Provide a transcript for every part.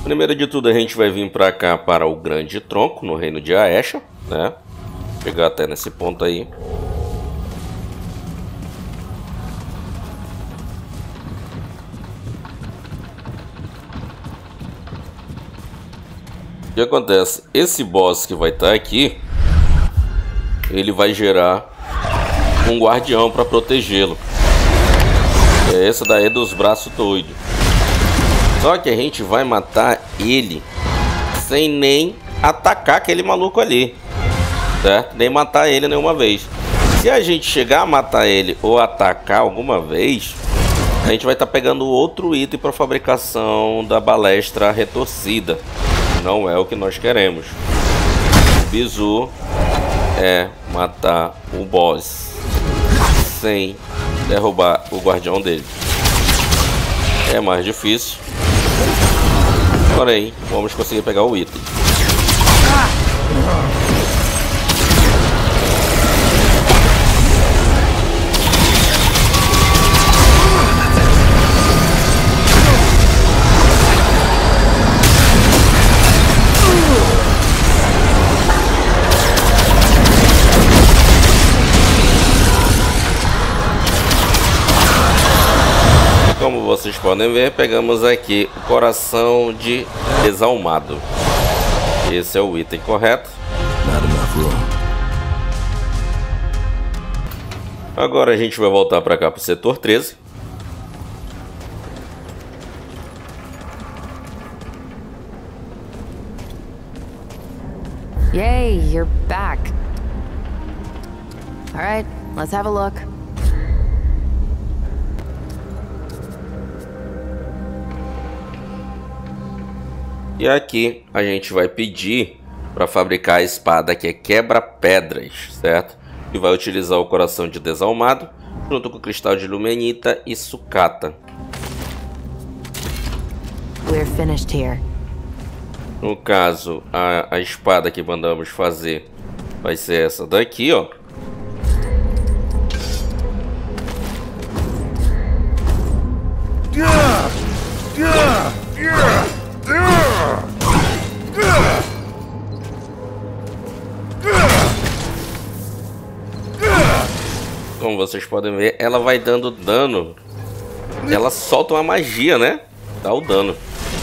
Primeiro de tudo, a gente vai vir pra cá para o Grande Tronco, no reino de Aesha, né? Chegar até nesse ponto aí. O que acontece? Esse boss que vai estar aqui, ele vai gerar um guardião para protegê-lo. É esse daí dos braços doidos. Só que a gente vai matar ele sem nem atacar aquele maluco ali, certo? Nem matar ele nenhuma vez. Se a gente chegar a matar ele ou atacar alguma vez, a gente vai estar pegando outro item para fabricação da balestra retorcida. Não é o que nós queremos. O bizu é matar o boss sem derrubar o guardião dele. É mais difícil, porém vamos conseguir pegar o item. Como vocês podem ver, pegamos aqui o coração de desalmado. Esse é o item correto. Agora a gente vai voltar para cá para o setor 13. Yay, you're back. All right, let's have a look. E aqui a gente vai pedir para fabricar a espada que é quebra-pedras, certo? E vai utilizar o coração de desalmado junto com o cristal de lumenita e sucata. We're finished here. No caso, a espada que mandamos fazer vai ser essa daqui, ó. Como vocês podem ver, ela vai dando dano. Ela solta uma magia, né? Dá o dano.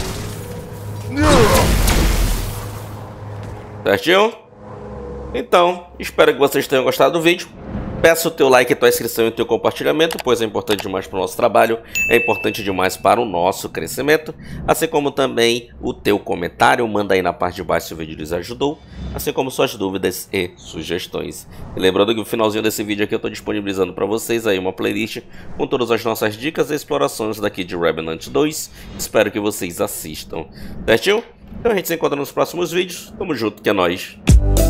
Certinho? Então, espero que vocês tenham gostado do vídeo. Peço o teu like, tua inscrição e o teu compartilhamento, pois é importante demais para o nosso trabalho, é importante demais para o nosso crescimento, assim como também o teu comentário, manda aí na parte de baixo se o vídeo lhes ajudou, assim como suas dúvidas e sugestões. E lembrando que no finalzinho desse vídeo aqui eu estou disponibilizando para vocês aí uma playlist com todas as nossas dicas e explorações daqui de Revenant 2, espero que vocês assistam, certinho? Então a gente se encontra nos próximos vídeos, tamo junto, que é nóis!